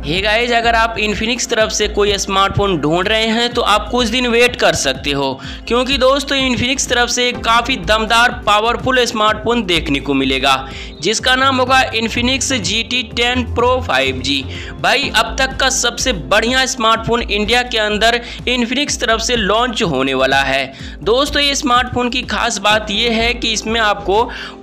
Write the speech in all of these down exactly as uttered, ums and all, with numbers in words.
Hey guys, अगर आप Infinix तरफ से कोई स्मार्टफोन ढूंढ रहे हैं तो आप कुछ दिन वेट कर सकते हो, क्योंकि दोस्तों इन्फिनिक्स तरफ से काफ़ी दमदार पावरफुल स्मार्टफोन देखने को मिलेगा जिसका नाम होगा Infinix G T ten pro five G. भाई अब तक का सबसे बढ़िया स्मार्टफोन इंडिया के अंदर इन्फिनिक्स तरफ से लॉन्च होने वाला है। दोस्तों ये स्मार्टफोन की खास बात यह है कि इसमें आपको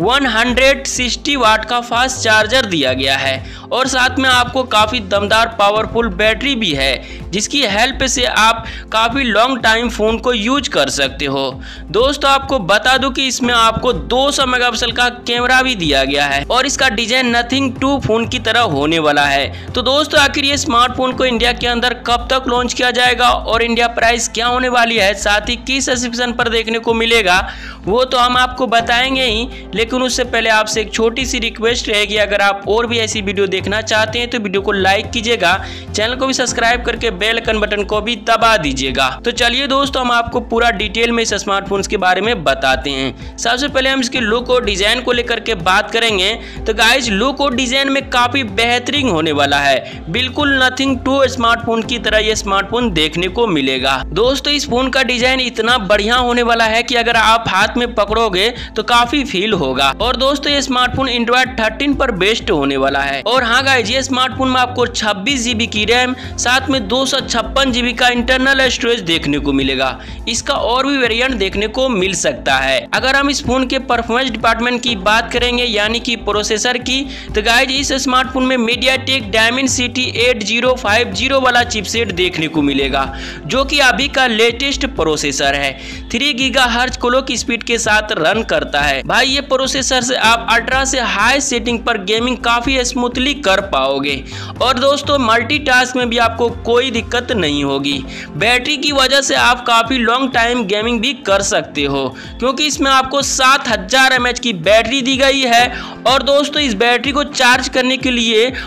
एक सौ साठ वाट का फास्ट चार्जर दिया गया है और साथ में आपको काफ़ी दमदार पावरफुल बैटरी भी है जिसकी हेल्प से आप काफ़ी लॉन्ग टाइम फ़ोन को यूज कर सकते हो। दोस्तों आपको बता दूं कि इसमें आपको दो सौ मेगापिक्सल का कैमरा भी दिया गया है और इसका डिजाइन नथिंग टू फोन की तरह होने वाला है। तो दोस्तों आखिर ये स्मार्टफोन को इंडिया के अंदर कब तक लॉन्च किया जाएगा और इंडिया प्राइस क्या होने वाली है, साथ ही किस सब्सक्रिप्शन पर देखने को मिलेगा, वो तो हम आपको बताएंगे ही। लेकिन उससे पहले आपसे एक छोटी सी रिक्वेस्ट रहेगी, अगर आप और भी ऐसी वीडियो देखना चाहते हैं तो वीडियो को लाइक कीजिएगा, चैनल को भी सब्सक्राइब करके बेल आइकन बटन को भी दबा दीजिएगा। तो चलिए दोस्तों हम आपको पूरा डिटेल में इस स्मार्टफोन के बारे में बताते हैं। सबसे पहले हम इसके लुक और डिजाइन को लेकर के बात करेंगे। तो गाइज लुक और डिजाइन में काफी बेहतरीन होने वाला है, बिल्कुल नथिंग टू स्मार्टफोन की तरह ये स्मार्टफोन देखने को मिलेगा। दोस्तों इस फोन का डिजाइन इतना बढ़िया होने वाला है कि अगर आप हाथ में पकड़ोगे तो काफी फील होगा। और दोस्तों ये स्मार्टफोन एंड्रॉइड थर्टीन पर बेस्ड होने वाला है। और हाँ गाइज ये स्मार्टफोन में आपको छब्बीस जीबी की रैम साथ में दो सौ छप्पन जीबी का इंटरनल स्टोरेज देखने को मिलेगा। इसका और भी वेरिएंट देखने को मिल सकता है। अगर हम इस फोन के परफॉर्मेंस डिपार्टमेंट की बात करेंगे यानी कि प्रोसेसर की, तो गाइज इस स्मार्टफोन में MediaTek Dimensity eight zero five zero वाला चिपसेट देखने को मिलेगा जो कि अभी का लेटेस्ट प्रोसेसर है। थ्री गीगाहर्ट्ज क्लॉक स्पीड के साथ रन करता है। भाई ये प्रोसेसर से आप अल्ट्रा से हाई सेटिंग पर गेमिंग काफी स्मूथली कर पाओगे और दोस्तों मल्टीटास्क में भी आपको कोई दिक्कत नहीं होगी। बैटरी की वजह से आप काफी लॉन्ग टाइम गेमिंग भी कर सकते हो क्योंकि इसमें आपको सात हजार एम एच की बैटरी दी गई है और दोस्तों इस बैटरी को चार्ज करने के लिए एक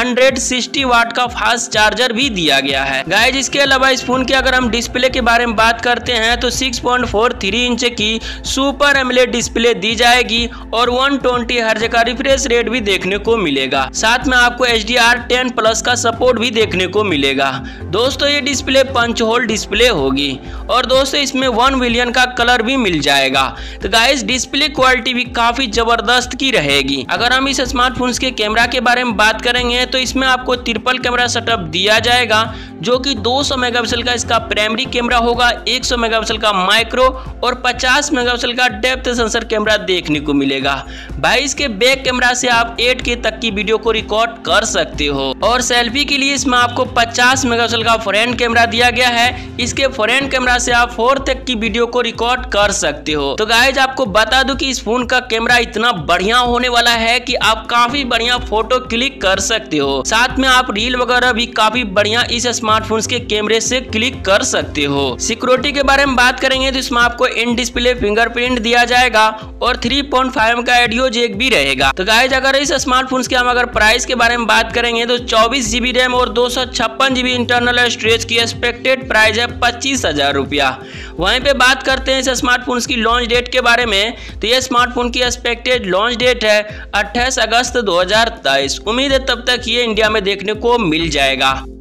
सौ साठ वाट का फास्ट चार्जर भी दिया गया है। गाइज इसके अलावा इस फोन की अगर हम डिस्प्ले के बारे में बात करते हैं तो six point four three inch की सुपर एमोलेड डिस्प्ले दी जाएगी और एक सौ बीस हर्ट्ज का रिफ्रेश रेट भी देखने को मिलेगा। साथ में आपको H D R ten plus का सपोर्ट भी देखने को मिलेगा। दोस्तों ये डिस्प्ले पंच होल डिस्प्ले होगी और दोस्तों इसमें वन बिलियन का कलर भी मिल जाएगा। तो गाइस डिस्प्ले क्वालिटी भी काफी जबरदस्त की रहेगी। अगर हम इस स्मार्टफोन के कैमरा के बारे में बात करेंगे तो इसमें आपको ट्रिपल कैमरा सेटअप दिया जाएगा जो कि दो सौ मेगापिक्सल का इसका प्राइमरी कैमरा होगा, एक सौ मेगापिक्सल का माइक्रो और पचास मेगापिक्सल का डेप्थ सेंसर कैमरा देखने को मिलेगा। भाई इसके बैक कैमरा से आप एट के तक की वीडियो को रिकॉर्ड कर सकते हो और सेल्फी के लिए इसमें आपको पचास मेगापिक्सल का फ्रंट कैमरा दिया गया है। इसके फ्रंट कैमरा से आप फोर तक की वीडियो को रिकॉर्ड कर सकते हो। तो गाइज आपको बता दूं कि इस फोन का कैमरा इतना बढ़िया होने वाला है कि आप काफी बढ़िया फोटो क्लिक कर सकते हो। साथ में आप रील वगैरह भी काफी बढ़िया इस स्मार्टफोन के कैमरे से क्लिक कर सकते हो। सिक्योरिटी के बारे में बात करेंगे तो इसमें आपको इन डिस्प्ले फिंगरप्रिंट दिया जाएगा और थ्री पॉइंट फाइव का ऑडियो जैक भी रहेगा। तो गाइज अगर इस स्मार्टफोन के हम अगर प्राइस के बारे में बात करेंगे तो चौबीस जीबी रैम और दो सौ छप्पन जीबी इंटरनल स्टोरेज की एक्सपेक्टेड प्राइस है पच्चीस हजार रुपया। वहीं पे बात करते हैं इस स्मार्टफोन की लॉन्च डेट के बारे में, तो ये स्मार्टफोन की एक्सपेक्टेड लॉन्च डेट है अट्ठाईस अगस्त दो हजार तेईस। उम्मीद है तब तक ये इंडिया में देखने को मिल जाएगा।